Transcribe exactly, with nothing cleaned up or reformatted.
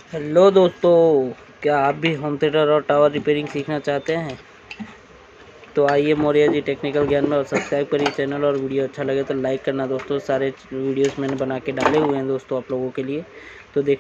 Hello दोस्तों, क्या आप भी होम थिएटर और टावर रिपेयरिंग सीखना चाहते हैं? तो आइए मौर्य जी टेक्निकल ज्ञान में और सब्सक्राइब करिए चैनल। और वीडियो अच्छा लगे तो लाइक करना दोस्तों। सारे वीडियोस मैंने बना के डाले हुए हैं दोस्तों आप लोगों के लिए, तो देख